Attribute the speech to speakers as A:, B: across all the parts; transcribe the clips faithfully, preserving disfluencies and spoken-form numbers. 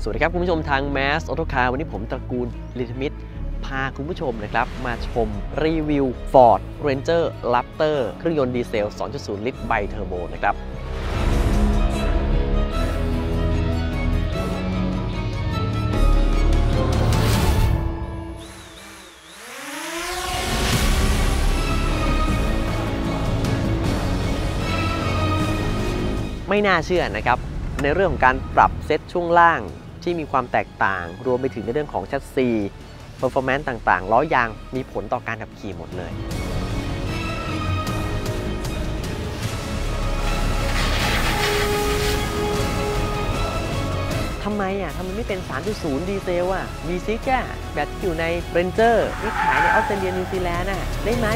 A: สวัสดีครับคุณผู้ชมทาง Mass Auto Car วันนี้ผมตระกูลลิทมิตรพาคุณผู้ชมนะครับมาชมรีวิว Ford Ranger Raptor เครื่องยนต์ดีเซล สองจุดศูนย์ ลิตรไบเทอร์โบนะครับไม่น่าเชื่อนะครับในเรื่องของการปรับเซตช่วงล่างที่มีความแตกต่างรวมไปถึงในเรื่องของแชสซี performance ต่างๆล้อยางมีผลต่อการขับขี่หมดเลยทำไมอ่ะทำไมไม่เป็น สามจุดศูนย์ ดีเซลอ่ะ วี ซิกซ์ อ่ะแบบที่อยู่ใน Ranger ที่ขายในออสเตรเลียนิวซีแลนด์อ่ะได้ไหม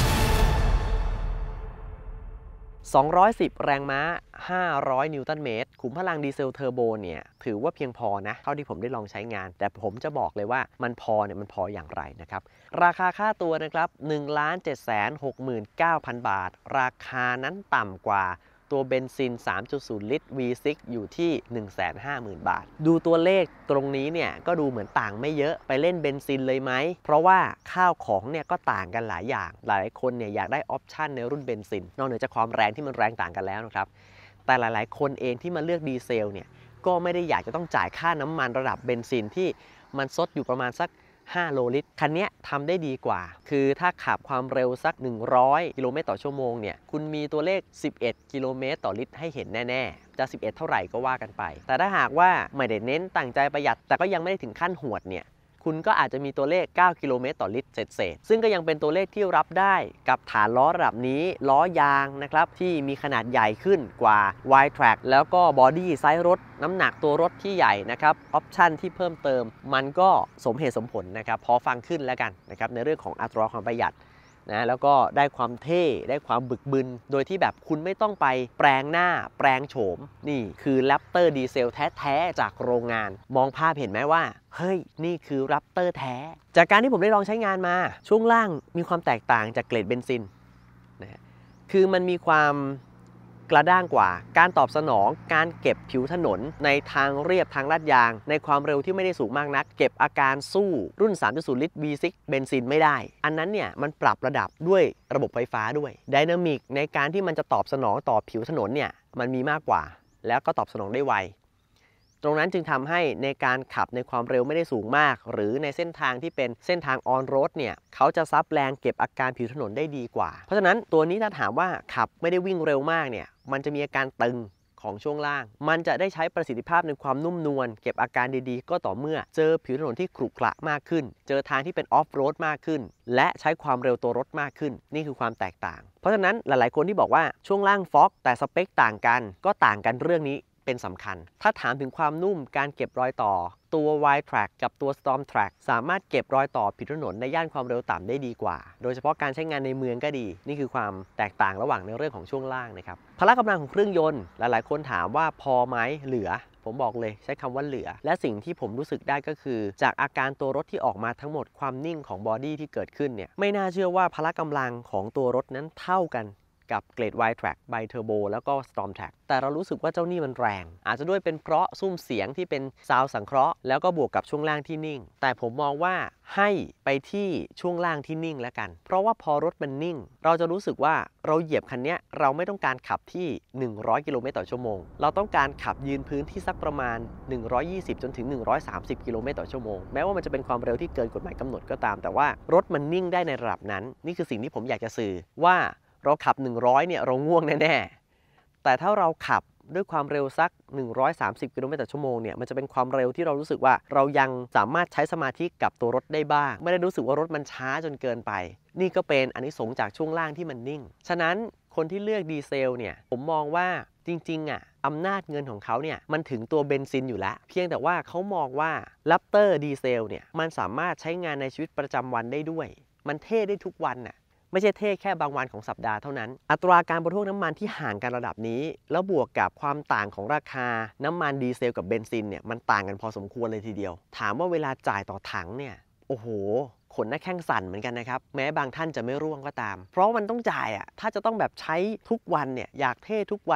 A: สองร้อยสิบแรงม้าห้าร้อยนิวตันเมตรขุมพลังดีเซลเทอร์โบเนี่ยถือว่าเพียงพอนะเท่าที่ผมได้ลองใช้งานแต่ผมจะบอกเลยว่ามันพอเนี่ยมันพออย่างไรนะครับราคาค่าตัวนะครับ หนึ่งล้านเจ็ดแสนหกหมื่นเก้าพัน บาทราคานั้นต่ำกว่าตัวเบนซิน สามจุดศูนย์ ลิตร วี ซิกซ์ อยู่ที่ หนึ่งแสนห้าหมื่น บาทดูตัวเลขตรงนี้เนี่ยก็ดูเหมือนต่างไม่เยอะไปเล่นเบนซินเลยไหมเพราะว่าข้าวของเนี่ยก็ต่างกันหลายอย่างหลายคนเนี่ยอยากได้ออปชันในรุ่นเบนซินนอกเหนือจากความแรงที่มันแรงต่างกันแล้วนะครับแต่หลายๆคนเองที่มาเลือกดีเซลเนี่ยก็ไม่ได้อยากจะต้องจ่ายค่าน้ำมันระดับเบนซินที่มันซดอยู่ประมาณสักห้าโลลิตรคันนี้ทำได้ดีกว่าคือถ้าขับความเร็วสักหนึ่งร้อยกิโลเมตรต่อชั่วโมงเนี่ยคุณมีตัวเลขสิบเอ็ดกิโลเมตรต่อลิตรให้เห็นแน่ๆจะสิบเอ็ดเท่าไหร่ก็ว่ากันไปแต่ถ้าหากว่าไม่ได้เน้นตั้งใจประหยัดแต่ก็ยังไม่ได้ถึงขั้นหวดเนี่ยคุณก็อาจจะมีตัวเลขเก้ากิโลเมตรต่อลิตรเศษๆซึ่งก็ยังเป็นตัวเลขที่รับได้กับฐานล้อระดับนี้ล้อยางนะครับที่มีขนาดใหญ่ขึ้นกว่า Y-Track แล้วก็บอดี้ไซส์รถน้ำหนักตัวรถที่ใหญ่นะครับออปชันที่เพิ่มเติมมันก็สมเหตุสมผลนะครับพอฟังขึ้นแล้วกันนะครับในเรื่องของอัตราความประหยัดนะแล้วก็ได้ความเท่ได้ความบึกบึนโดยที่แบบคุณไม่ต้องไปแปลงหน้าแปลงโฉมนี่คือ Raptor ดีเซลแท้ๆจากโรงงานมองภาพเห็นไหมว่าเฮ้ยนี่คือ Raptor แท้จากการที่ผมได้ลองใช้งานมาช่วงล่างมีความแตกต่างจากเกรดเบนซินนะคือมันมีความกระด้างกว่าการตอบสนองการเก็บผิวถนนในทางเรียบทางลาดยางในความเร็วที่ไม่ได้สูงมากนักเก็บอาการสู้รุ่น สามจุดศูนย์ ลิตร วี ซิกซ์ เบนซินไม่ได้อันนั้นเนี่ยมันปรับระดับด้วยระบบไฟฟ้าด้วยไดนามิกในการที่มันจะตอบสนองต่อผิวถนนเนี่ยมันมีมากกว่าแล้วก็ตอบสนองได้ไวตรงนั้นจึงทำให้ในการขับในความเร็วไม่ได้สูงมากหรือในเส้นทางที่เป็นเส้นทางออนโรดเนี่ยเขาจะซับแรงเก็บอาการผิวถนนได้ดีกว่าเพราะฉะนั้นตัวนี้ถ้าถามว่าขับไม่ได้วิ่งเร็วมากเนี่ยมันจะมีอาการตึงของช่วงล่างมันจะได้ใช้ประสิทธิภาพในความนุ่มนวลเก็บอาการดีๆก็ต่อเมื่อเจอผิวถนนที่ขรุขระมากขึ้นเจอทางที่เป็นออฟโรดมากขึ้นและใช้ความเร็วตัวรถมากขึ้นนี่คือความแตกต่างเพราะฉะนั้นหลายๆคนที่บอกว่าช่วงล่างฟ็อกแต่สเปคต่างกันก็ต่างกันเรื่องนี้เป็นสำคัญถ้าถามถึงความนุ่มการเก็บรอยต่อตัว Y-Track กับตัว Storm Track สามารถเก็บรอยต่อผิวถนนในย่านความเร็วต่ำได้ดีกว่าโดยเฉพาะการใช้งานในเมืองก็ดีนี่คือความแตกต่างระหว่างในเรื่องของช่วงล่างนะครับพละกำลังของเครื่องยนต์หลายๆคนถามว่าพอไหมเหลือผมบอกเลยใช้คำว่าเหลือและสิ่งที่ผมรู้สึกได้ก็คือจากอาการตัวรถที่ออกมาทั้งหมดความนิ่งของบอดี้ที่เกิดขึ้นเนี่ยไม่น่าเชื่อว่าพละกำลังของตัวรถนั้นเท่ากันกับเกรด Y-Track ไบเทอร์โบแล้วก็ Storm Track แต่เรารู้สึกว่าเจ้านี่มันแรงอาจจะด้วยเป็นเพราะซุ้มเสียงที่เป็นซาวด์สังเคราะห์แล้วก็บวกกับช่วงล่างที่นิ่งแต่ผมมองว่าให้ไปที่ช่วงล่างที่นิ่งแล้วกันเพราะว่าพอรถมันนิ่งเราจะรู้สึกว่าเราเหยียบคันนี้เราไม่ต้องการขับที่หนึ่งร้อยกิโลเมตรต่อชั่วโมงเราต้องการขับยืนพื้นที่สักประมาณหนึ่งร้อยยี่สิบจนถึงหนึ่งร้อยสามสิบกิโลเมตรต่อชั่วโมงแม้ว่ามันจะเป็นความเร็วที่เกินกฎหมายกำหนดก็ตามแต่ว่ารถมันนิ่งได้ในระดับนั้นนี่คือสิ่งที่ผมอยากจะสื่อว่าเราขับหนึ่งร้อยเนี่ยเราง่วงแน่ๆแต่ถ้าเราขับด้วยความเร็วสักหนึ่งร้อยสามสิบกิโลเมตรต่อชั่วโมงเนี่ยมันจะเป็นความเร็วที่เรารู้สึกว่าเรายังสามารถใช้สมาธิกับตัวรถได้บ้างไม่ได้รู้สึกว่ารถมันช้าจนเกินไปนี่ก็เป็นอานิสงส์จากช่วงล่างที่มันนิ่งฉะนั้นคนที่เลือกดีเซลเนี่ยผมมองว่าจริงๆอ่ะอำนาจเงินของเขาเนี่ยมันถึงตัวเบนซินอยู่แล้วเพียงแต่ว่าเขามองว่า Raptor ดีเซลเนี่ยมันสามารถใช้งานในชีวิตประจำวันได้ด้วยมันเท่ได้ทุกวันน่ะไม่ใช่เท่แค่บางวันของสัปดาห์เท่านั้นอัตราการบริโภคน้ำมันที่ห่างกันระดับนี้แล้วบวกกับความต่างของราคาน้ำมันดีเซลกับเบนซินเนี่ยมันต่างกันพอสมควรเลยทีเดียวถามว่าเวลาจ่ายต่อถังเนี่ยโอ้โหขนหน้าแข้งสั่นเหมือนกันนะครับแม้บางท่านจะไม่ร่วงก็ตามเพราะมันต้องจ่ายอ่ะถ้าจะต้องแบบใช้ทุกวันเนี่ยอยากเท่ทุกวันเนี่ย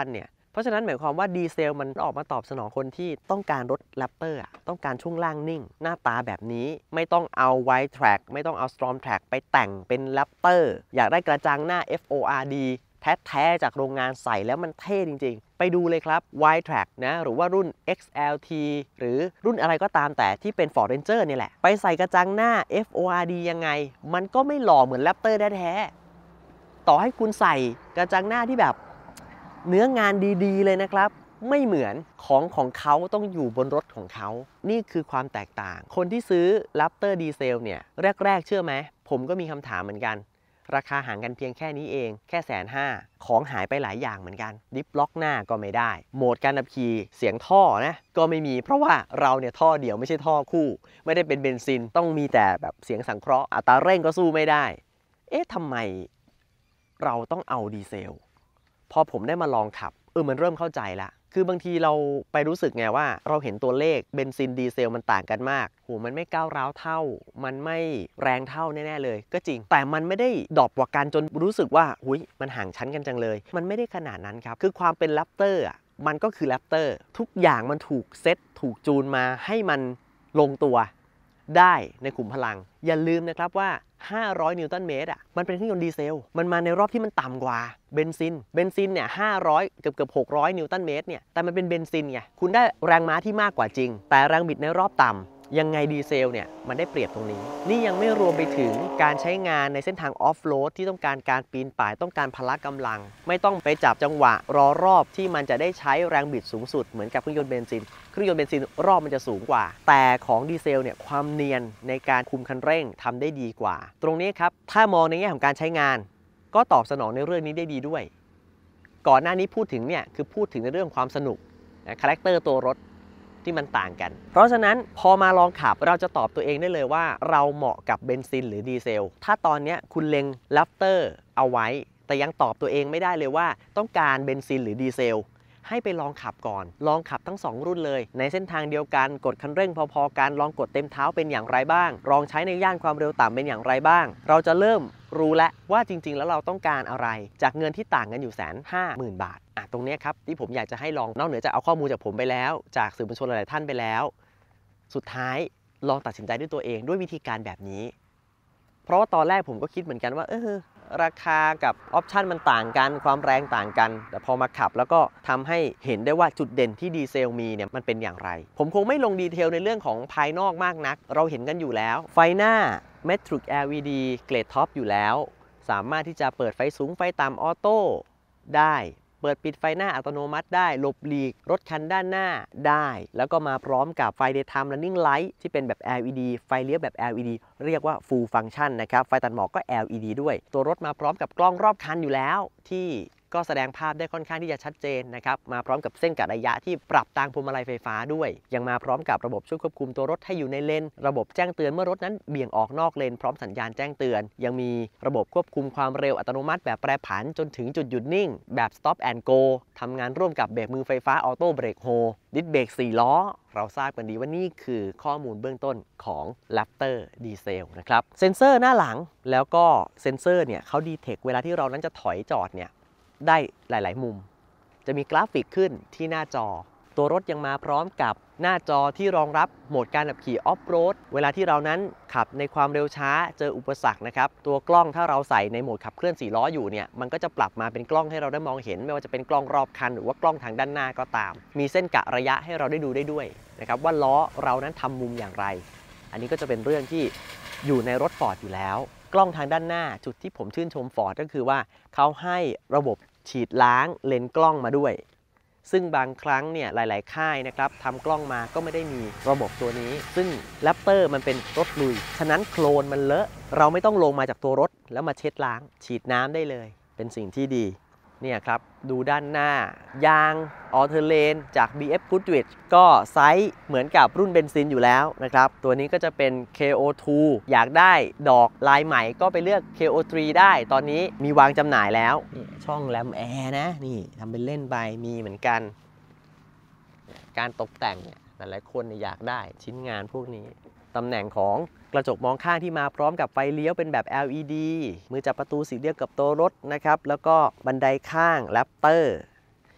A: เพราะฉะนั้นหมายความว่าดีเซลมันออกมาตอบสนองคนที่ต้องการรถแรปเตอร์ต้องการช่วงล่างนิ่งหน้าตาแบบนี้ไม่ต้องเอา Wide Track ไม่ต้องเอา Storm Track ไปแต่งเป็นแรปเตอร์อยากได้กระจังหน้า เอฟ โอ อาร์ ดี แท้ๆจากโรงงานใส่แล้วมันเท่จริงๆไปดูเลยครับ Wide Track นะหรือว่ารุ่น เอ็กซ์ แอล ที หรือรุ่นอะไรก็ตามแต่ที่เป็น Ford Ranger นี่แหละไปใส่กระจังหน้า เอฟ โอ อาร์ ดี ยังไงมันก็ไม่หล่อเหมือนแรปเตอร์แท้ๆต่อให้คุณใส่กระจังหน้าที่แบบเนื้องานดีๆเลยนะครับไม่เหมือนของของเขาต้องอยู่บนรถของเขานี่คือความแตกต่างคนที่ซื้อ Raptor ดีเซลเนี่ยแรกๆเชื่อไหมผมก็มีคำถามเหมือนกันราคาห่างกันเพียงแค่นี้เองแค่แสนห้าของหายไปหลายอย่างเหมือนกันดิฟล็อกหน้าก็ไม่ได้โหมดการขับขี่เสียงท่อนะก็ไม่มีเพราะว่าเราเนี่ยท่อเดี่ยวไม่ใช่ท่อคู่ไม่ได้เป็นเบนซินต้องมีแต่แบบเสียงสังเคราะห์อัตราเร่งก็สู้ไม่ได้เอ๊ะทำไมเราต้องเอาดีเซลพอผมได้มาลองขับเออมันเริ่มเข้าใจละคือบางทีเราไปรู้สึกไงว่าเราเห็นตัวเลขเบนซินดีเซลมันต่างกันมากโหมันไม่ก้าวร้าวเท่ามันไม่แรงเท่าแน่ๆเลยก็จริงแต่มันไม่ได้ดรอปกว่ากันจนรู้สึกว่าหุยมันห่างชั้นกันจังเลยมันไม่ได้ขนาดนั้นครับคือความเป็นแรปเตอร์อ่ะมันก็คือแรปเตอร์ทุกอย่างมันถูกเซตถูกจูนมาให้มันลงตัวได้ในขุมพลังอย่าลืมนะครับว่าห้าร้อยนิวตันเมตรอ่ะมันเป็นเครื่องยนต์ดีเซลมันมาในรอบที่มันต่ำกว่าเบนซินเบนซินเนี่ยห้าร้อยเกือบเกือบหกร้อยนิวตันเมตรเนี่ยแต่มันเป็นเบนซินไงคุณได้แรงม้าที่มากกว่าจริงแต่แรงบิดในรอบต่ำยังไงดีเซลเนี่ยมันได้เปรียบตรงนี้นี่ยังไม่รวมไปถึงการใช้งานในเส้นทางออฟโรดที่ต้องการการปีนป่ายต้องการพละกำลังไม่ต้องไปจับจังหวะรอรอบที่มันจะได้ใช้แรงบิดสูงสุดเหมือนกับเครื่องยนต์เบนซินเครื่องยนต์เบนซินรอบมันจะสูงกว่าแต่ของดีเซลเนี่ยความเนียนในการคุมคันเร่งทำได้ดีกว่าตรงนี้ครับถ้ามองในแง่ของการใช้งานก็ตอบสนองในเรื่องนี้ได้ดีด้วยก่อนหน้านี้พูดถึงเนี่ยคือพูดถึงในเรื่องความสนุกคาแรคเตอร์ตัวรถที่มันต่างกันเพราะฉะนั้นพอมาลองขับเราจะตอบตัวเองได้เลยว่าเราเหมาะกับเบนซินหรือดีเซลถ้าตอนนี้คุณเล็งแรปเตอร์เอาไว้แต่ยังตอบตัวเองไม่ได้เลยว่าต้องการเบนซินหรือดีเซลให้ไปลองขับก่อนลองขับทั้งสองรุ่นเลยในเส้นทางเดียวกันกดคันเร่งพอๆกันลองกดเต็มเท้าเป็นอย่างไรบ้างลองใช้ในย่านความเร็วต่ำเป็นอย่างไรบ้างเราจะเริ่มรู้แล้วว่าจริงๆแล้วเราต้องการอะไรจากเงินที่ต่างกันอยู่แสนห้าหมื่นบาทอ่ะตรงนี้ครับที่ผมอยากจะให้ลองนอกเหนือจากเอาข้อมูลจากผมไปแล้วจากสื่อมวลชนหลายๆท่านไปแล้วสุดท้ายลองตัดสินใจด้วยตัวเองด้วยวิธีการแบบนี้เพราะว่าตอนแรกผมก็คิดเหมือนกันว่าเออราคากับออปชันมันต่างกันความแรงต่างกันแต่พอมาขับแล้วก็ทำให้เห็นได้ว่าจุดเด่นที่ดีเซลมีเนี่ยมันเป็นอย่างไรผมคงไม่ลงดีเทลในเรื่องของภายนอกมากนักเราเห็นกันอยู่แล้วไฟหน้า Metric แอล อี ดี เกรดท็อปอยู่แล้วสามารถที่จะเปิดไฟสูงไฟต่ำออโต้ได้เปิดปิดไฟหน้าอัตโนมัติได้หลบหลีกรถคันด้านหน้าได้แล้วก็มาพร้อมกับไฟ Daytime Running Light ที่เป็นแบบ แอล อี ดี ไฟเลี้ยวแบบ แอล อี ดี เรียกว่า Full Function นะครับไฟตัดหมอกก็ แอล อี ดี ด้วยตัวรถมาพร้อมกับกล้องรอบคันอยู่แล้วที่ก็แสดงภาพได้ค่อนข้างที่จะชัดเจนนะครับมาพร้อมกับเส้นกะระยะที่ปรับตามพวงมาลัยไฟฟ้าด้วยยังมาพร้อมกับระบบช่วยควบคุมตัวรถให้อยู่ในเลนระบบแจ้งเตือนเมื่อรถนั้นเบี่ยงออกนอกเลนพร้อมสัญญาณแจ้งเตือนยังมีระบบควบคุมความเร็วอัตโนมัติแบบแปรผันจนถึงจุดหยุดนิ่งแบบ Stop and Go ทำงานร่วมกับเบรกมือไฟฟ้าออโต้เบรกโฮดิสเบรกสี่ล้อเราทราบกันดีว่านี่คือข้อมูลเบื้องต้นของ Raptor ดีเซลนะครับเซ็นเซอร์หน้าหลังแล้วก็เซ็นเซอร์เนี่ยเขาดีเทคเวลาที่เรานั้นจะถอยจอดเนี่ยได้หลายๆมุมจะมีกราฟิกขึ้นที่หน้าจอตัวรถยังมาพร้อมกับหน้าจอที่รองรับโหมดการขับขี่ออฟโรดเวลาที่เรานั้นขับในความเร็วช้าเจออุปสรรคนะครับตัวกล้องถ้าเราใส่ในโหมดขับเคลื่อนสี่ล้ออยู่เนี่ยมันก็จะปรับมาเป็นกล้องให้เราได้มองเห็นไม่ว่าจะเป็นกล้องรอบคันหรือว่ากล้องทางด้านหน้าก็ตามมีเส้นกะระยะให้เราได้ดูได้ด้วยนะครับว่าล้อเรานั้นทำมุมอย่างไรอันนี้ก็จะเป็นเรื่องที่อยู่ในรถ Ford อยู่แล้วกล้องทางด้านหน้าจุดที่ผมชื่นชม Ford ก็คือว่าเขาให้ระบบฉีดล้างเลนส์กล้องมาด้วยซึ่งบางครั้งเนี่ยหลายๆค่ายนะครับทำกล้องมาก็ไม่ได้มีระบบตัวนี้ซึ่ง Raptor มันเป็นรถลุยฉะนั้นโคลนมันเลอะเราไม่ต้องลงมาจากตัวรถแล้วมาเช็ดล้างฉีดน้ำได้เลยเป็นสิ่งที่ดีเนี่ยครับดูด้านหน้ายางออเทอร์เลนจาก บี เอฟ Goodrich ก็ไซส์เหมือนกับรุ่นเบนซินอยู่แล้วนะครับตัวนี้ก็จะเป็น เค โอ ทู อยากได้ดอกลายใหม่ก็ไปเลือก เค โอ ทรี ได้ตอนนี้มีวางจำหน่ายแล้วช่องแรมแอร์นะนี่ทำเป็นเล่นไปมีเหมือนกันการตกแต่งเนี่ยหลายๆคนอยากได้ชิ้นงานพวกนี้ตำแหน่งของกระจกมองข้างที่มาพร้อมกับไฟเลี้ยวเป็นแบบ แอล อี ดี มือจับประตูสีเดียวกับตัวรถนะครับแล้วก็บันไดข้าง Raptor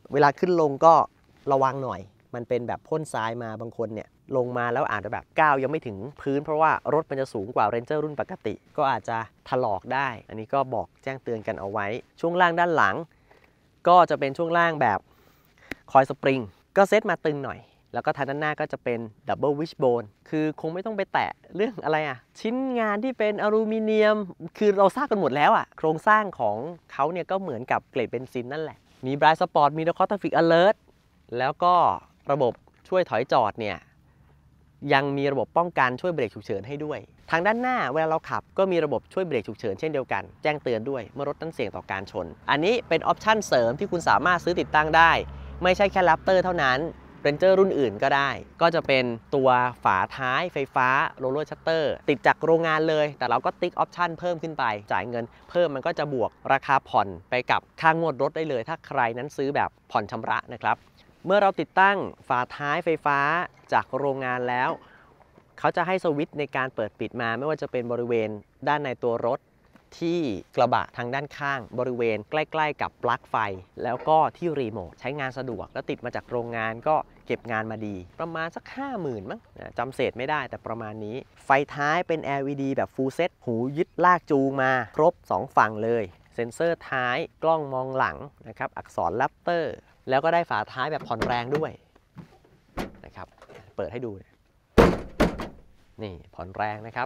A: เวลาขึ้นลงก็ระวังหน่อยมันเป็นแบบพ่นทรายมาบางคนเนี่ยลงมาแล้วอาจจะแบบก้าวยังไม่ถึงพื้นเพราะว่ารถมันจะสูงกว่า Ranger รุ่นปกติก็อาจจะถลอกได้อันนี้ก็บอกแจ้งเตือนกันเอาไว้ช่วงล่างด้านหลังก็จะเป็นช่วงล่างแบบคอยสปริงก็เซตมาตึงหน่อยแล้วก็ทางด้านหน้าก็จะเป็นดับเบิลวิชโบนคือคงไม่ต้องไปแตะเรื่องอะไรอ่ะชิ้นงานที่เป็นอลูมิเนียมคือเราทราบกันหมดแล้วอ่ะโครงสร้างของเขาเนี่ยก็เหมือนกับเกรดเบนซินนั่นแหละมีไบรท์สปอร์ตมี Traffic Traffic Alert แล้วก็ระบบช่วยถอยจอดเนี่ยยังมีระบบป้องกันช่วยเบรกฉุกเฉินให้ด้วยทางด้านหน้าเวลาเราขับก็มีระบบช่วยเบรกฉุกเฉินเช่นเดียวกันแจ้งเตือนด้วยเมื่อรถนั้นเสี่ยงต่อการชนอันนี้เป็นออปชั่นเสริมที่คุณสามารถซื้อติดตั้งได้ไม่ใช่แค่ Raptor เท่านั้นRanger รุ่นอื่นก็ได้ก็จะเป็นตัวฝาท้ายไฟฟ้า Roller Shutter ติดจากโรงงานเลยแต่เราก็ติ๊กออปชั่นเพิ่มขึ้นไปจ่ายเงินเพิ่มมันก็จะบวกราคาผ่อนไปกับค่างวดรถได้เลยถ้าใครนั้นซื้อแบบผ่อนชำระนะครับเมื่อเราติดตั้งฝาท้ายไฟฟ้าจากโรงงานแล้วเขาจะให้สวิตช์ในการเปิดปิดมาไม่ว่าจะเป็นบริเวณด้านในตัวรถที่กระบะทางด้านข้างบริเวณใกล้ๆกับปลั๊กไฟแล้วก็ที่รีโมทใช้งานสะดวกแล้วติดมาจากโรงงานก็เก็บงานมาดีประมาณสัก ห้าหมื่น มั้งจำเศษไม่ได้แต่ประมาณนี้ไฟท้ายเป็น แอล อี ดี แบบ Full Set หูยึดลากจูงมาครบสองฝั่งเลยเซ็นเซอร์ท้ายกล้องมองหลังนะครับอักษร Raptor แล้วก็ได้ฝาท้ายแบบผ่อนแรงด้วยนะครับเปิดให้ดูนี่ผ่อนแรงนะครับ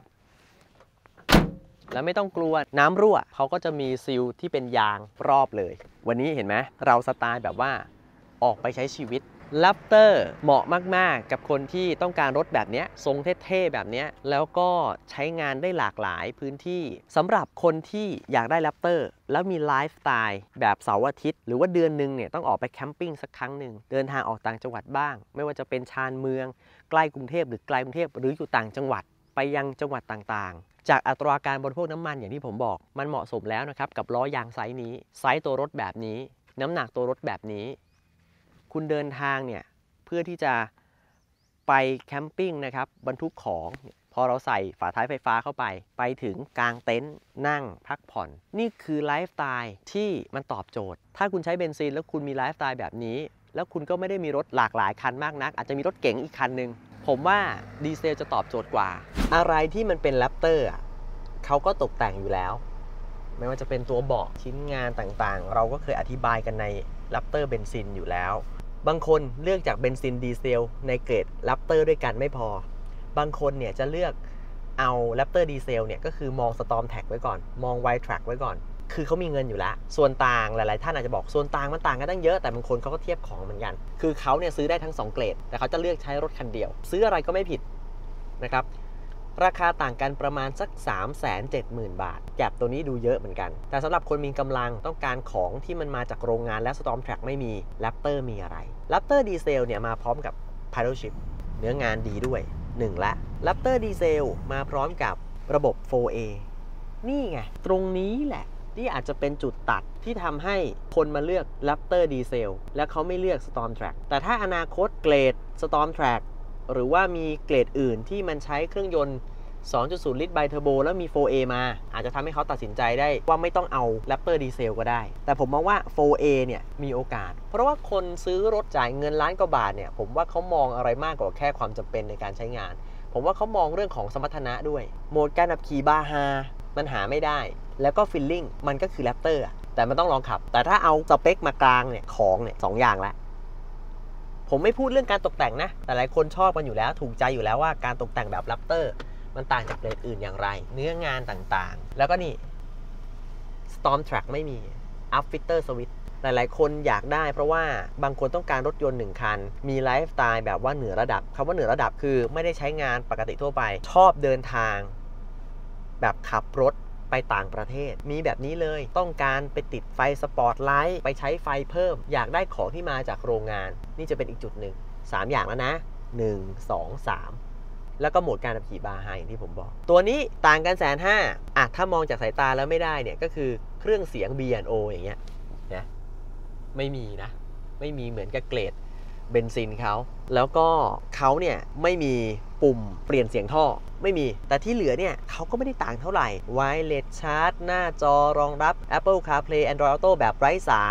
A: แล้วไม่ต้องกลัวน้ำรั่วเขาก็จะมีซีลที่เป็นยางรอบเลยวันนี้เห็นไหมเราสไตล์แบบว่าออกไปใช้ชีวิต Raptor เหมาะมากๆกับคนที่ต้องการรถแบบนี้ทรงเท่ๆแบบนี้แล้วก็ใช้งานได้หลากหลายพื้นที่สำหรับคนที่อยากได้ Raptor แล้วมีไลฟ์สไตล์แบบเสาร์อาทิตย์หรือว่าเดือนหนึ่งเนี่ยต้องออกไปแคมปิ้งสักครั้งหนึ่งเดินทางออกต่างจังหวัดบ้างไม่ว่าจะเป็นชานเมืองใกล้กรุงเทพหรือไกลกรุงเทพหรืออยู่ต่างจังหวัดไปยังจังหวัดต่างๆจากอัตราการบริโภคน้ำมันอย่างที่ผมบอกมันเหมาะสมแล้วนะครับกับล้อยางไซส์นี้ไซส์ตัวรถแบบนี้น้ำหนักตัวรถแบบนี้คุณเดินทางเนี่ยเพื่อที่จะไปแคมปิ้งนะครับบรรทุกของพอเราใส่ฝาท้ายไฟฟ้าเข้าไปไปถึงกลางเต็นท์นั่งพักผ่อนนี่คือไลฟ์สไตล์ที่มันตอบโจทย์ถ้าคุณใช้เบนซินแล้วคุณมีไลฟ์สไตล์แบบนี้แล้วคุณก็ไม่ได้มีรถหลากหลายคันมากนักอาจจะมีรถเก๋งอีกคันหนึ่งผมว่าดีเซลจะตอบโจทย์กว่าอะไรที่มันเป็น Raptor อ่ะเขาก็ตกแต่งอยู่แล้วไม่ว่าจะเป็นตัวเบาะชิ้นงานต่างๆเราก็เคยอธิบายกันใน Raptor เบนซินอยู่แล้วบางคนเลือกจากเบนซินดีเซลในเกรด Raptor ด้วยกันไม่พอบางคนเนี่ยจะเลือกเอา Raptor ดีเซลเนี่ยก็คือมอง Storm Track ไว้ก่อนมอง Wide Track ไว้ก่อนคือเขามีเงินอยู่แล้วส่วนต่างหลายๆท่านอาจจะบอกส่วนต่างมันต่างกันตั้งเยอะแต่บางคนเขาก็เทียบของเหมือนกันคือเขาเนี่ยซื้อได้ทั้งสองเกรดแต่เขาจะเลือกใช้รถคันเดียวซื้ออะไรก็ไม่ผิดนะครับราคาต่างกันประมาณสัก สามแสนเจ็ดหมื่น บาทแก็บตัวนี้ดูเยอะเหมือนกันแต่สำหรับคนมีกำลังต้องการของที่มันมาจากโรงงานและ Storm Track ไม่มี Raptor มีอะไร Raptor ดีเซลเนี่ยมาพร้อมกับ Paddle Shift เนื้องานดีด้วยหนึ่งละ Raptor ดีเซลมาพร้อมกับระบบ โฟร์ เอ นี่ไงตรงนี้แหละที่อาจจะเป็นจุดตัดที่ทำให้คนมาเลือก Raptor ดีเซลและเขาไม่เลือก Storm Track แต่ถ้าอนาคตเกรด Storm Track หรือว่ามีเกรดอื่นที่มันใช้เครื่องยนต์ สองจุดศูนย์ ลิตรไบเทอร์โบแล้วมี โฟร์ เอ มาอาจจะทำให้เขาตัดสินใจได้ว่าไม่ต้องเอา Raptor ดีเซลก็ได้แต่ผมมองว่า โฟร์ เอ เนี่ยมีโอกาสเพราะว่าคนซื้อรถจ่ายเงินล้านกว่าบาทเนี่ยผมว่าเขามองอะไรมากกว่าแค่ความจำเป็นในการใช้งานผมว่าเขามองเรื่องของสมรรถนะด้วยโหมดการขับขี่บาฮามันหาไม่ได้แล้วก็ฟีลลิ่งมันก็คือ Raptor อะแต่มันต้องลองขับแต่ถ้าเอาสเปคมากลางเนี่ยของเนี่ยสองอย่างละผมไม่พูดเรื่องการตกแต่งนะแต่หลายคนชอบกันอยู่แล้วถูกใจอยู่แล้วว่าการตกแต่งแบบ Raptor มันต่างจากเกรดอื่นอย่างไรเนื้องานต่างๆแล้วก็นี่ Storm Track ไม่มี Upfitter Switch หลายๆคนอยากได้เพราะว่าบางคนต้องการรถยนต์หนึ่งคันมีไลฟ์สไตล์แบบว่าเหนือระดับคำว่าเหนือระดับคือไม่ได้ใช้งานปกติทั่วไปชอบเดินทางแบบขับรถไปต่างประเทศมีแบบนี้เลยต้องการไปติดไฟสปอตไลท์ไปใช้ไฟเพิ่มอยากได้ของที่มาจากโรงงานนี่จะเป็นอีกจุดหนึ่งสามอย่างแล้วนะหนึ่ง สอง สามแล้วก็โหมดการขับขี่บาฮาอย่างที่ผมบอกตัวนี้ต่างกันแสนห้าอ่ะถ้ามองจากสายตาแล้วไม่ได้เนี่ยก็คือเครื่องเสียง บี แอนด์ โอ อย่างเงี้ยนะไม่มีนะไม่มีเหมือนกับเกรดเบนซินเขาแล้วก็เขาเนี่ยไม่มีปุ่มเปลี่ยนเสียงท่อไม่มีแต่ที่เหลือเนี่ยเขาก็ไม่ได้ต่างเท่าไหร่ Wireless Charge หน้าจอรองรับ Apple CarPlay Android Auto แบบไร้สาย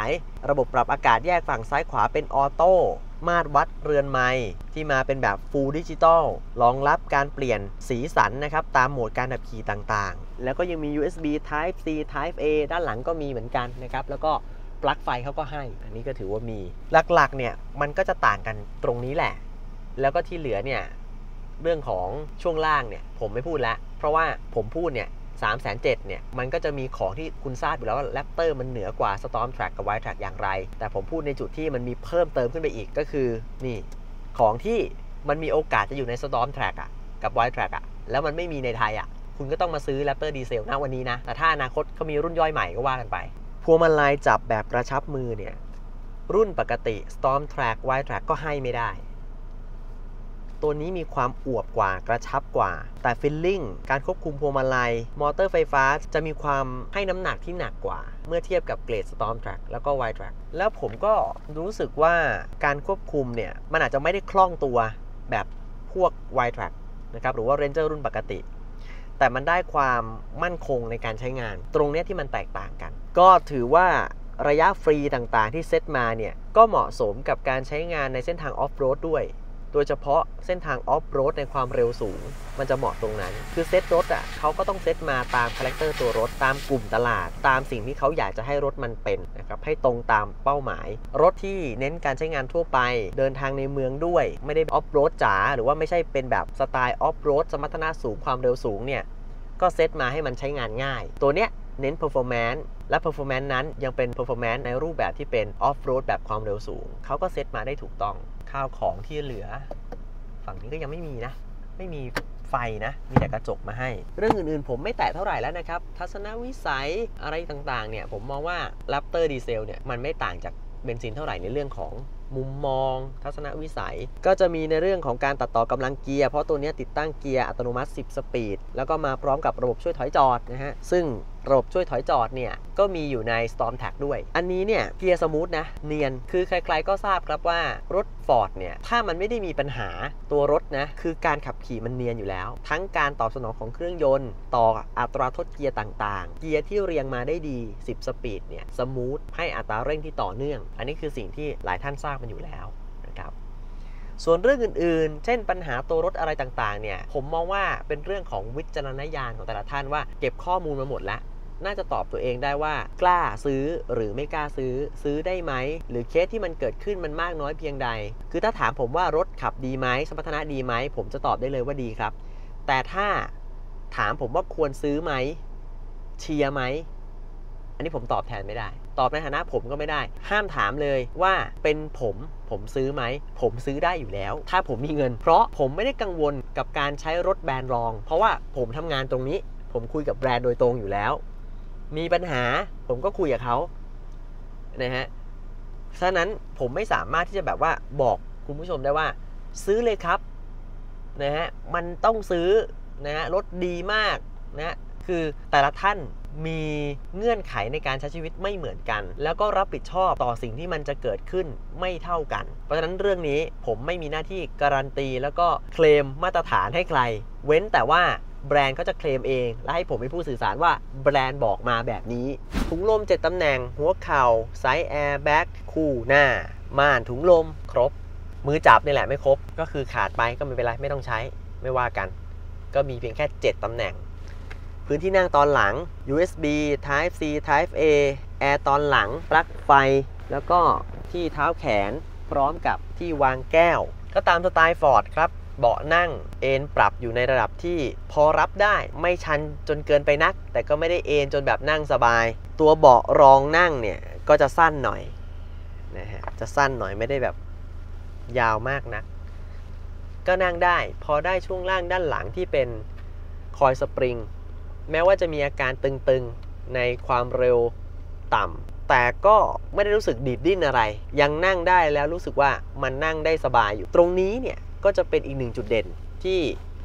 A: ระบบปรับอากาศแยกฝั่งซ้ายขวาเป็นออโต้มาตรวัดเรือนไมล์ที่มาเป็นแบบ Full Digital รองรับการเปลี่ยนสีสันนะครับตามโหมดการขับขี่ต่างๆแล้วก็ยังมี ยู เอส บี Type C Type A ด้านหลังก็มีเหมือนกันนะครับแล้วก็ปลั๊กไฟเขาก็ให้อันนี้ก็ถือว่ามีหลักๆเนี่ยมันก็จะต่างกันตรงนี้แหละแล้วก็ที่เหลือเนี่ยเรื่องของช่วงล่างเนี่ยผมไม่พูดแล้วเพราะว่าผมพูดเนี่ยสามแสนเจ็ดเนี่ยมันก็จะมีของที่คุณทราบอยู่แล้วว่า Raptor มันเหนือกว่า Storm Track กับ Wildtrak อย่างไรแต่ผมพูดในจุดที่มันมีเพิ่มเติมขึ้นไปอีกก็คือนี่ของที่มันมีโอกาสจะอยู่ใน Storm Track อ่ะกับ Wildtrak อ่ะแล้วมันไม่มีในไทยอ่ะคุณก็ต้องมาซื้อ Raptor Diesel ณวันนี้นะแต่ถ้าอนาคตเขามีรุ่นย่อยใหม่ก็ว่ากันไปพวงมาลัยจับแบบกระชับมือเนี่ยรุ่นปกติ Storm Track Wildtrak ก็ให้ไม่ได้ตัวนี้มีความอวบกว่ากระชับกว่าแต่ฟีลลิ่งการควบคุมพวงมาลัยมอเตอร์ไฟฟ้าจะมีความให้น้ำหนักที่หนักกว่าเมื่อเทียบกับเกรด Storm Track แล้วก็ Wildtrak แล้วผมก็รู้สึกว่าการควบคุมเนี่ยมันอาจจะไม่ได้คล่องตัวแบบพวก Wildtrak นะครับหรือว่า Ranger รุ่นปกติแต่มันได้ความมั่นคงในการใช้งานตรงนี้ที่มันแตกต่างกันก็ถือว่าระยะฟรีต่างๆที่เซตมาเนี่ยก็เหมาะสมกับการใช้งานในเส้นทางออฟโรดด้วยโดยเฉพาะเส้นทางออฟโรดในความเร็วสูงมันจะเหมาะตรงนั้นคือเซตรถอ่ะเขาก็ต้องเซตมาตามคาแรคเตอร์ตัวรถตามกลุ่มตลาดตามสิ่งที่เขาอยากจะให้รถมันเป็นนะครับให้ตรงตามเป้าหมายรถที่เน้นการใช้งานทั่วไปเดินทางในเมืองด้วยไม่ได้ออฟโรดจ๋าหรือว่าไม่ใช่เป็นแบบสไตล์ออฟโรดสมรรถนะสูงความเร็วสูงเนี่ยก็เซตมาให้มันใช้งานง่ายตัวเนี้ยเน้น performance และ performance นั้นยังเป็น performance ในรูปแบบที่เป็น off road แบบความเร็วสูงเขาก็เซตมาได้ถูกต้องข้าวของที่เหลือฝั่งนี้ก็ยังไม่มีนะไม่มีไฟนะมีแต่กระจกมาให้เรื่องอื่นๆผมไม่แตะเท่าไหร่แล้วนะครับทัศนวิสัยอะไรต่างๆเนี่ยผมมองว่า Raptor Diesel เนี่ยมันไม่ต่างจากเบนซินเท่าไหร่ในเรื่องของมุมมองทัศนวิสัยก็จะมีในเรื่องของการตัดต่อกำลังเกียร์เพราะตัวนี้ติดตั้งเกียร์อัตโนมัติสิบสปีดแล้วก็มาพร้อมกับระบบช่วยถอยจอดนะฮะซึ่งระบบช่วยถอยจอดเนี่ยก็มีอยู่ใน Storm Track ด้วยอันนี้เนี่ยเกียร์สมูทนะเนียนคือใครๆก็ทราบครับว่ารถ Ford เนี่ยถ้ามันไม่ได้มีปัญหาตัวรถนะคือการขับขี่มันเนียนอยู่แล้วทั้งการตอบสนองของเครื่องยนต์ต่ออัตราทดเกียร์ต่างๆเกียร์ที่เรียงมาได้ดีสิบสปีดเนี่ยสมูทให้อัตราเร่งที่ต่อเนื่องอันนี้คือสิ่งที่หลายท่านทราบมันอยู่แล้วนะครับส่วนเรื่องอื่นๆเช่นปัญหาตัวรถอะไรต่างๆเนี่ยผมมองว่าเป็นเรื่องของวิจารณญาณของแต่ละท่านว่าเก็บข้อมูลมาหมดแล้วน่าจะตอบตัวเองได้ว่ากล้าซื้อหรือไม่กล้าซื้อซื้อได้ไหมหรือเคสที่มันเกิดขึ้นมันมากน้อยเพียงใดคือถ้าถามผมว่ารถขับดีไหมสมรรถนะดีไหมผมจะตอบได้เลยว่าดีครับแต่ถ้าถามผมว่าควรซื้อไหมเชียร์ไหมอันนี้ผมตอบแทนไม่ได้ตอบในฐานะผมก็ไม่ได้ห้ามถามเลยว่าเป็นผมผมซื้อไหมผมซื้อได้อยู่แล้วถ้าผมมีเงินเพราะผมไม่ได้กังวลกับการใช้รถแบรนด์รองเพราะว่าผมทำงานตรงนี้ผมคุยกับแบรนด์โดยตรงอยู่แล้วมีปัญหาผมก็คุยกับเขานะฮะฉะนั้นผมไม่สามารถที่จะแบบว่าบอกคุณผู้ชมได้ว่าซื้อเลยครับนะฮะมันต้องซื้อนะฮะรถดีมากนะคือแต่ละท่านมีเงื่อนไขในการใช้ชีวิตไม่เหมือนกันแล้วก็รับผิดชอบต่อสิ่งที่มันจะเกิดขึ้นไม่เท่ากันเพราะฉะนั้นเรื่องนี้ผมไม่มีหน้าที่การันตีแล้วก็เคลมมาตรฐานให้ใครเว้นแต่ว่าแบรนด์เขาจะเคลมเองและให้ผมเป็นผู้สื่อสารว่าแบรนด์บอกมาแบบนี้ถุงลมเจ็ดตำแหน่งหัวเข่าไซส์แอร์แบ็กคู่หน้าม่านถุงลมครบมือจับนี่แหละไม่ครบก็คือขาดไปก็ไม่เป็นไรไม่ต้องใช้ไม่ว่ากันก็มีเพียงแค่เจ็ดตำแหน่งพื้นที่นั่งตอนหลัง ยู เอส บี Type C Type A แอร์ตอนหลังปลั๊กไฟแล้วก็ที่เท้าแขนพร้อมกับที่วางแก้วก็ตามสไตล์ Ford ครับเบาะนั่งเอนปรับอยู่ในระดับที่พอรับได้ไม่ชันจนเกินไปนักแต่ก็ไม่ได้เอนจนแบบนั่งสบายตัวเบาะรองนั่งเนี่ยก็จะสั้นหน่อยนะฮะจะสั้นหน่อยไม่ได้แบบยาวมากนักก็นั่งได้พอได้ช่วงล่างด้านหลังที่เป็นคอยสปริงแม้ว่าจะมีอาการตึงๆในความเร็วต่ำแต่ก็ไม่ได้รู้สึกดีดดิ้นอะไรยังนั่งได้แล้วรู้สึกว่ามันนั่งได้สบายอยู่ตรงนี้เนี่ยก็จะเป็นอีกหนึ่งจุดเด่นที่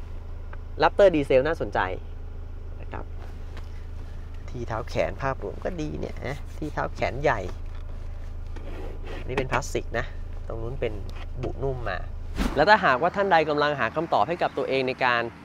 A: Raptor Diesel น่าสนใจนะครับที่เท้าแขนภาพรวมก็ดีเนี่ยนะที่เท้าแขนใหญ่นี่เป็นพลาสติกนะตรงนู้นเป็นบุนุ่มมาแล้วถ้าหากว่าท่านใดกำลังหาคำตอบให้กับตัวเองในการ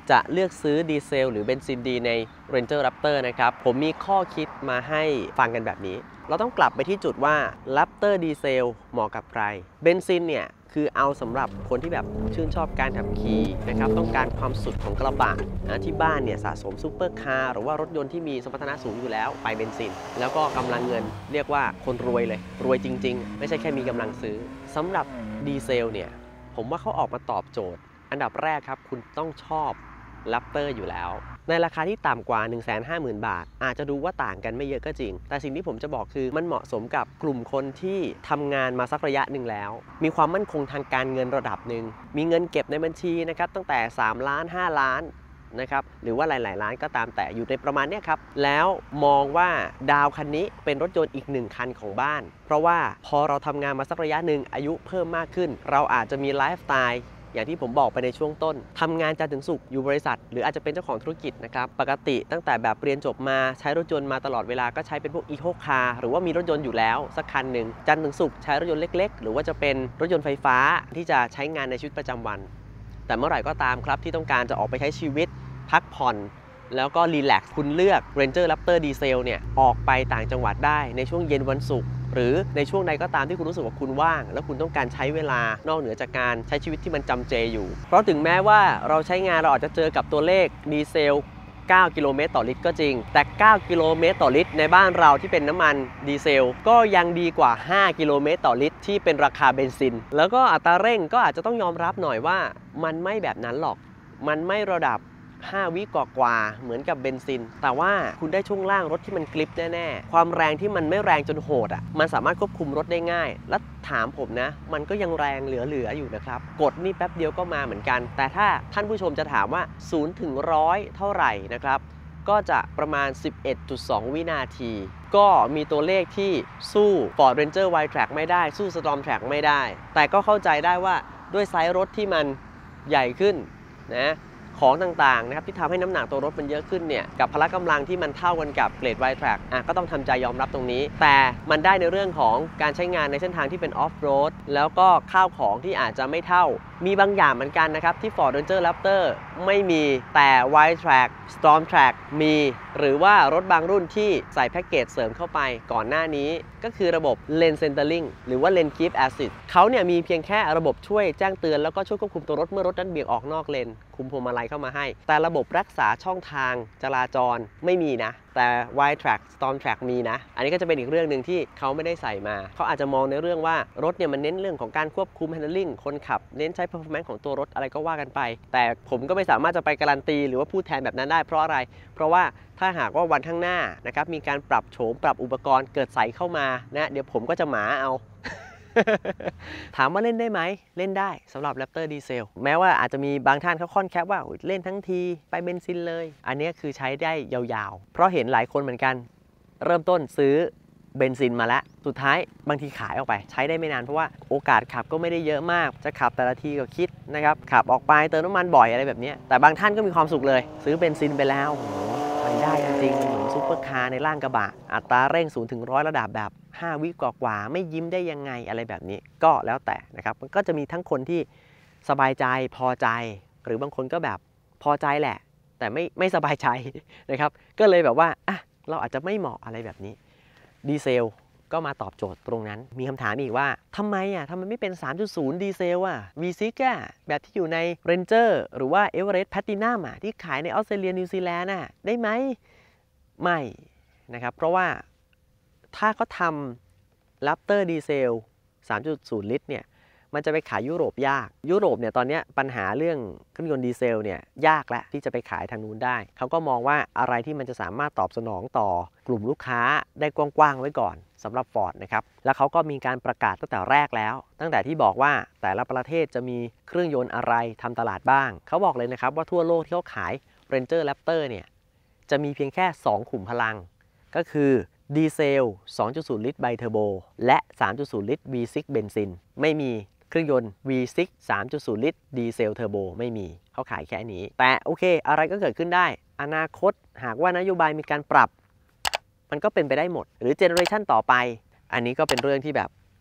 A: จะเลือกซื้อดีเซลหรือเบนซินดีใน Ranger Raptor นะครับผมมีข้อคิดมาให้ฟังกันแบบนี้เราต้องกลับไปที่จุดว่า Raptor ดีเซลเหมาะกับใครเบนซินเนี่ยคือเอาสำหรับคนที่แบบชื่นชอบการขับขี่นะครับต้องการความสุดของกระบะนะที่บ้านเนี่ยสะสมซูเปอร์คาร์หรือว่ารถยนต์ที่มีสมรรถนะสูงอยู่แล้วไปเบนซินแล้วก็กำลังเงินเรียกว่าคนรวยเลยรวยจริงๆไม่ใช่แค่มีกำลังซื้อสำหรับดีเซลเนี่ยผมว่าเขาออกมาตอบโจทย์อันดับแรกครับคุณต้องชอบ Raptor อยู่แล้วในราคาที่ต่ำกว่า หนึ่งแสนห้าหมื่น บาทอาจจะดูว่าต่างกันไม่เยอะก็จริงแต่สิ่งที่ผมจะบอกคือมันเหมาะสมกับกลุ่มคนที่ทำงานมาสักระยะหนึ่งแล้วมีความมั่นคงทางการเงินระดับหนึ่งมีเงินเก็บในบัญชีนะครับตั้งแต่สามล้านห้าล้านนะครับหรือว่าหลายๆล้านก็ตามแต่อยู่ในประมาณนี้ครับแล้วมองว่าดาวคันนี้เป็นรถยนต์อีกหนึ่งคันของบ้านเพราะว่าพอเราทำงานมาสักระยะหนึ่งอายุเพิ่มมากขึ้นเราอาจจะมีไลฟ์สไตล์อย่างที่ผมบอกไปในช่วงต้นทำงานจันทร์ถึงศุกร์อยู่บริษัทหรืออาจจะเป็นเจ้าของธุรกิจนะครับปกติตั้งแต่แบบเรียนจบมาใช้รถยนต์มาตลอดเวลาก็ใช้เป็นพวกอีโคคาร์หรือว่ามีรถยนต์อยู่แล้วสักคันหนึ่งจันทร์ถึงศุกร์ใช้รถยนต์เล็กๆหรือว่าจะเป็นรถยนต์ไฟฟ้าที่จะใช้งานในชีวิตประจำวันแต่เมื่อไหร่ก็ตามครับที่ต้องการจะออกไปใช้ชีวิตพักผ่อนแล้วก็รีแลกซ์คุณเลือก Ranger Raptor Diesel เนี่ยออกไปต่างจังหวัดได้ในช่วงเย็นวันศุกร์หรือในช่วงใดก็ตามที่คุณรู้สึกว่าคุณว่างแล้วคุณต้องการใช้เวลานอกเหนือจากการใช้ชีวิตที่มันจำเจอยู่เพราะถึงแม้ว่าเราใช้งานเราอาจจะเจอกับตัวเลขดีเซลเก้ากิโลเมตรต่อลิตรก็จริงแต่เก้ากิโลเมตรต่อลิตรในบ้านเราที่เป็นน้ำมันดีเซลก็ยังดีกว่าห้ากิโลเมตรต่อลิตรที่เป็นราคาเบนซินแล้วก็อัตราเร่งก็อาจจะต้องยอมรับหน่อยว่ามันไม่แบบนั้นหรอกมันไม่ระดับห้าวิกว่าๆเหมือนกับเบนซินแต่ว่าคุณได้ช่วงล่างรถที่มันกริปแน่ๆความแรงที่มันไม่แรงจนโหดอ่ะมันสามารถควบคุมรถได้ง่ายและถามผมนะมันก็ยังแรงเหลือๆอยู่นะครับกดนี่แป๊บเดียวก็มาเหมือนกันแต่ถ้าท่านผู้ชมจะถามว่าศูนย์ถึงหนึ่งร้อยเท่าไหร่นะครับก็จะประมาณ สิบเอ็ดจุดสอง วินาทีก็มีตัวเลขที่สู้ Ford Ranger Wildtrak ไม่ได้สู้ Stormtrack ไม่ได้แต่ก็เข้าใจได้ว่าด้วยไซส์รถที่มันใหญ่ขึ้นนะของต่างๆนะครับที่ทำให้น้ำหนักตัวรถมันเยอะขึ้นเนี่ยกับพละกำลังที่มันเท่ากันกับเกรด Wildtrak อ่ะก็ต้องทำใจยอมรับตรงนี้แต่มันได้ในเรื่องของการใช้งานในเส้นทางที่เป็นออฟโรดแล้วก็ข้าวของที่อาจจะไม่เท่ามีบางอย่างเหมือนกันนะครับที่ Ford Ranger Raptor ไม่มีแต่ Wildtrak Stormtrack มีหรือว่ารถบางรุ่นที่ใส่แพ็กเกจเสริมเข้าไปก่อนหน้านี้ก็คือระบบ Lane Centering หรือว่า Lane Keep Assist เขาเนี่ยมีเพียงแค่ระบบช่วยแจ้งเตือนแล้วก็ช่วยควบคุมตัวรถเมื่อรถนั้นเบี่ยงออกนอกเลนคุมพวงมาลัยเข้ามาให้แต่ระบบรักษาช่องทางจราจรไม่มีนะแต่ Wildtrak Stormtrack มีนะอันนี้ก็จะเป็นอีกเรื่องหนึ่งที่เขาไม่ได้ใส่มาเขาอาจจะมองในเรื่องว่ารถเนี่ยมันเน้นเรื่องของการควบคุม handling คนขับเน้นใช้ performance ของตัวรถอะไรก็ว่ากันไปแต่ผมก็ไม่สามารถจะไปการันตีหรือว่าพูดแทนแบบนั้นได้เพราะอะไรเพราะว่าถ้าหากว่าวันข้างหน้านะครับมีการปรับโฉมปรับอุปกรณ์เกิดใส่เข้ามานะเดี๋ยวผมก็จะหมาเอา ถามว่าเล่นได้ไหมเล่นได้สำหรับ Raptor Diesel แม้ว่าอาจจะมีบางท่านเขาค่อนแคปว่าเล่นทั้งทีไปเบนซินเลยอันนี้คือใช้ได้ยาวๆเพราะเห็นหลายคนเหมือนกันเริ่มต้นซื้อเบนซินมาแล้วสุดท้ายบางทีขายออกไปใช้ได้ไม่นานเพราะว่าโอกาสขับก็ไม่ได้เยอะมากจะขับแต่ละทีก็คิดนะครับขับออกไปเติมน้ำมันบ่อยอะไรแบบนี้แต่บางท่านก็มีความสุขเลยซื้อเบนซินไปแล้วใช้ได้จริงๆเหมือนซุปเปอร์คาร์ในร่างกระบะอัตราเร่งศูนย์ถึงร้อยระดับแบบห้าวิกว่าๆไม่ยิ้มได้ยังไงอะไรแบบนี้ก็แล้วแต่นะครับมันก็จะมีทั้งคนที่สบายใจพอใจหรือบางคนก็แบบพอใจแหละแต่ไม่ไม่สบายใจนะครับก็เลยแบบว่าอ่ะเราอาจจะไม่เหมาะอะไรแบบนี้ดีเซลก็มาตอบโจทย์ตรงนั้นมีคำถามอีกว่าทำไมอ่ะทำไมไม่เป็น สามจุดศูนย์ ดีเซลอ่ะ วี ซิกซ์ อ่ะแบบที่อยู่ใน Ranger หรือว่า Everest Platinum อ่ะที่ขายในออสเตรเลียนิวซีแลนด์อ่ะได้ไหมไม่นะครับเพราะว่าถ้าเขาทำ Raptor ดีเซล สามจุดศูนย์ ลิตรเนี่ยมันจะไปขายยุโรปยากยุโรปเนี่ยตอนนี้ปัญหาเรื่องเครื่องยนต์ดีเซลเนี่ยยากแล้วที่จะไปขายทางนู้นได้เขาก็มองว่าอะไรที่มันจะสามารถตอบสนองต่อกลุ่มลูกค้าได้กว้างๆไว้ก่อนสำหรับ Ford นะครับแล้วเขาก็มีการประกาศตั้งแต่แรกแล้วตั้งแต่ที่บอกว่าแต่ละประเทศจะมีเครื่องยนต์อะไรทำตลาดบ้างเขาบอกเลยนะครับว่าทั่วโลกที่เขาขาย Ranger Raptor เนี่ยจะมีเพียงแค่สองขุมพลังก็คือดีเซล สองจุดศูนย์ ลิตรไบเทอร์โบและ สามจุดศูนย์ ลิตร วี ซิกซ์ เบนซินไม่มีเครื่องยนต์ วี ซิกซ์ สามจุดศูนย์ ลิตรดีเซลเทอร์โบไม่มีเขาขายแค่นี้แต่โอเคอะไรก็เกิดขึ้นได้อนาคตหากว่านโยบายมีการปรับมันก็เป็นไปได้หมดหรือเจเนอเรชันต่อไปอันนี้ก็เป็นเรื่องที่แบบ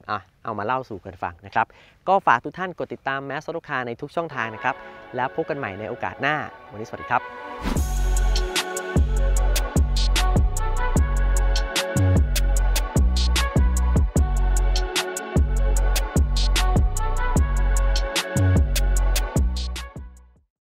A: อ่ะเอามาเล่าสู่กันฟังนะครับก็ฝากทุกท่านกดติดตามแมสซอโตคาในทุกช่องทางนะครับแล้วพบกันใหม่ในโอกาสหน้าวันนี้สวัสดีครับ